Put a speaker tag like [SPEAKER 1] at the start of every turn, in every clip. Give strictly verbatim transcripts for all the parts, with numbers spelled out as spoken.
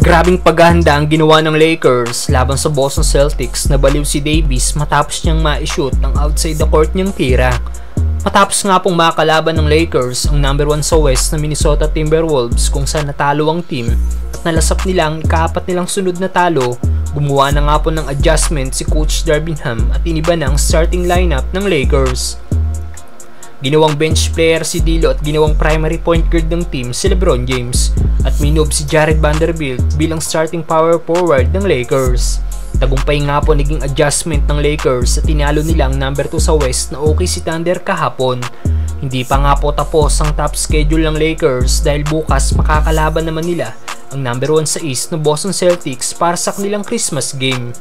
[SPEAKER 1] Grabing paghahanda ang ginawa ng Lakers laban sa Boston Celtics. Nabaliw si Davis matapos niyang ma-shoot ang outside the court niyang tira. Matapos nga pong makalaban ng Lakers ang number one sa West na Minnesota Timberwolves kung saan natalo ang team at nalasap nila ang ikaapat nilang sunod na talo, gumawa na nga po ng adjustment si Coach Darvingham at iniba na ang starting lineup ng Lakers. Ginawang bench player si D'Lo at ginawang primary point guard ng team si LeBron James at minove si Jared Vanderbilt bilang starting power forward ng Lakers. Tagumpay nga po naging adjustment ng Lakers at tinalo nila ang number two sa West na O K C Thunder kahapon. Hindi pa nga po tapos ang top schedule ng Lakers dahil bukas makakalaban naman nila ang number one sa East na Boston Celtics para sa kanilang Christmas game.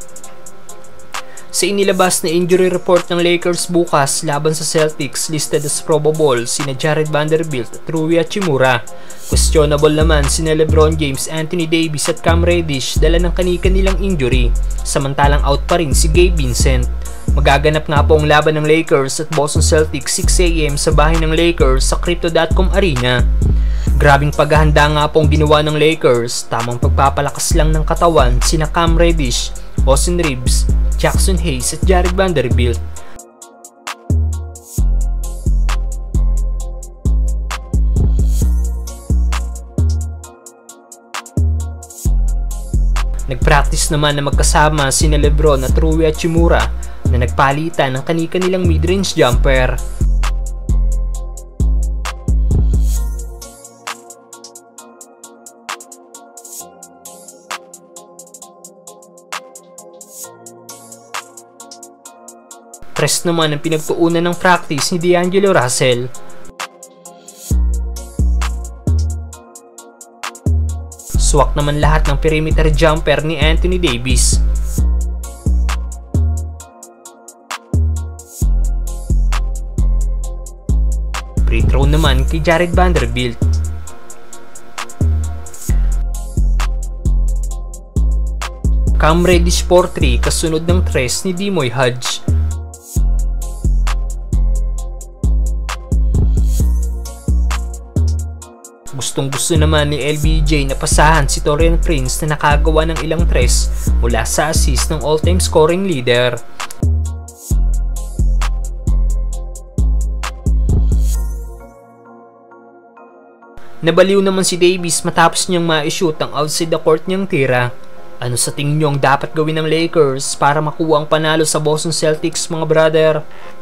[SPEAKER 1] Sa inilabas na injury report ng Lakers bukas laban sa Celtics, listed as probable sina Jared Vanderbilt at Rui Hachimura. Questionable naman sina LeBron James, Anthony Davis at Cam Reddish dala ng kani-kanilang injury, samantalang out pa rin si Gabe Vincent. Magaganap nga po ang laban ng Lakers at Boston Celtics six a m sa bahay ng Lakers sa Crypto dot com Arena. Grabing paghahanda nga pong ginawa ng Lakers, tamang pagpapalakas lang ng katawan sina Cam Reddish, Austin Reeves, Jackson Hayes at Jared Vanderbilt. Nagpractice naman na magkasama sina LeBron at Rui Hachimura na nagpalitan ng kani-kanilang mid-range jumper. Press naman ang pinagtuunan ng practice ni D'Angelo Russell. Swak naman lahat ng perimeter jumper ni Anthony Davis. Free throw naman kay Jared Vanderbilt. Cam Reddish for three kasunod ng tres ni Dimoy Hodge. Gustong gusto naman ni L B J na pasahan si Taurean Prince na nakagawa ng ilang tres mula sa assist ng all-time scoring leader. Nabaliw naman si Davis matapos niyang ma-shoot ang outside the court niyang tira. Ano sa tingin niyo ang dapat gawin ng Lakers para makuha ang panalo sa Boston Celtics, mga brother?